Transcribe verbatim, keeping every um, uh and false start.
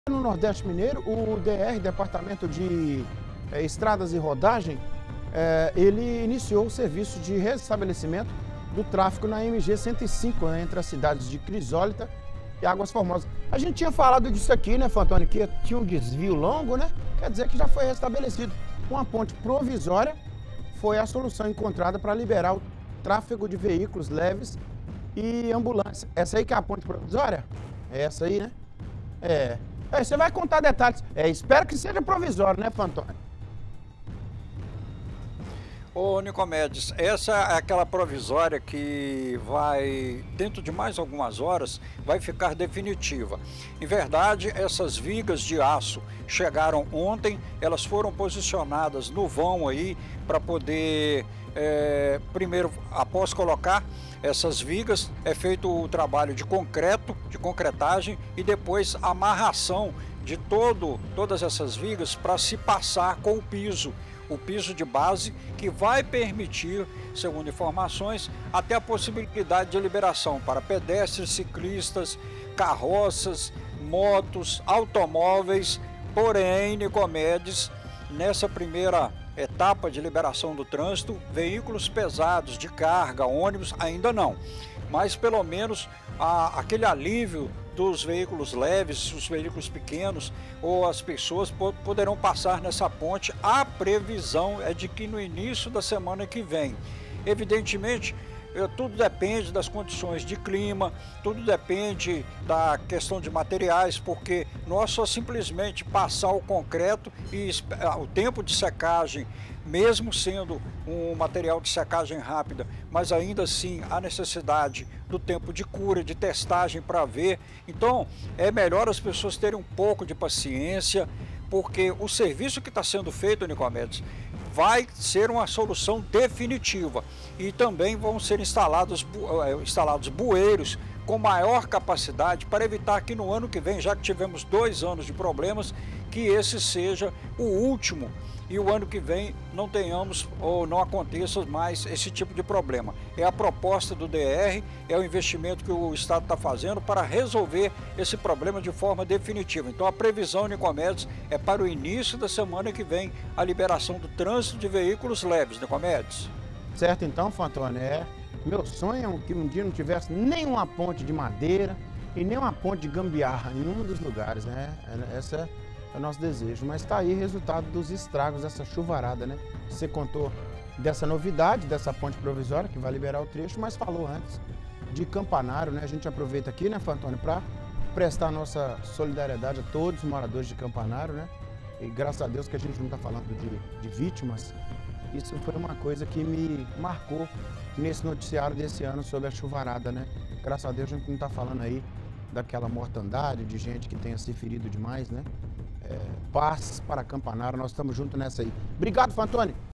No Nordeste Mineiro, o D R, Departamento de eh, Estradas e Rodagem, eh, ele iniciou o serviço de restabelecimento do tráfego na M G cento e cinco, né, entre as cidades de Crisólita e Águas Formosas. A gente tinha falado disso aqui, né, Fantoni, que tinha um desvio longo, né? Quer dizer que já foi restabelecido. Uma ponte provisória foi a solução encontrada para liberar o tráfego de veículos leves e ambulâncias. Essa aí que é a ponte provisória? É essa aí, né? É. É, você vai contar detalhes. É, espero que seja provisório, né, Fantoni? Ô, Nicomedes, essa é aquela provisória que vai, dentro de mais algumas horas, vai ficar definitiva. Em verdade, essas vigas de aço chegaram ontem, elas foram posicionadas no vão aí para poder, é, primeiro, após colocar essas vigas, é feito o trabalho de concreto, de concretagem e depois a amarração de todo, todas essas vigas para se passar com o piso. O piso de base, que vai permitir, segundo informações, até a possibilidade de liberação para pedestres, ciclistas, carroças, motos, automóveis. Porém, Nicomedes, nessa primeira etapa de liberação do trânsito, veículos pesados de carga, ônibus, ainda não. Mas pelo menos a, aquele alívio dos veículos leves, os veículos pequenos ou as pessoas poderão passar nessa ponte. A previsão é de que no início da semana que vem. Evidentemente, tudo depende das condições de clima, tudo depende da questão de materiais, porque nós só simplesmente passar o concreto e o tempo de secagem, mesmo sendo um material de secagem rápida, mas ainda assim há necessidade do tempo de cura, de testagem para ver. Então é melhor as pessoas terem um pouco de paciência, porque o serviço que está sendo feito, Nicomedes, vai ser uma solução definitiva e também vão ser instalados, instalados bueiros com maior capacidade para evitar que no ano que vem, já que tivemos dois anos de problemas, que esse seja o último e o ano que vem não tenhamos ou não aconteça mais esse tipo de problema. É a proposta do D R, é o investimento que o Estado está fazendo para resolver esse problema de forma definitiva. Então a previsão, Nicomedes, é para o início da semana que vem a liberação do trânsito de veículos leves, Nicomedes. Certo então, Fantoni, é. Meu sonho é que um dia não tivesse nenhuma ponte de madeira e nem uma ponte de gambiarra em nenhum dos lugares, né? Essa é o nosso desejo. Mas está aí o resultado dos estragos dessa chuvarada, né? Você contou dessa novidade, dessa ponte provisória que vai liberar o trecho, mas falou antes de Campanário, né? A gente aproveita aqui, né, Fantoni, para prestar nossa solidariedade a todos os moradores de Campanário, né? E graças a Deus que a gente não está falando de, de vítimas. Isso foi uma coisa que me marcou nesse noticiário desse ano sobre a chuvarada, né? Graças a Deus a gente não está falando aí daquela mortandade, de gente que tenha se ferido demais, né? É, paz para Campanário, nós estamos juntos nessa aí. Obrigado, Fantoni.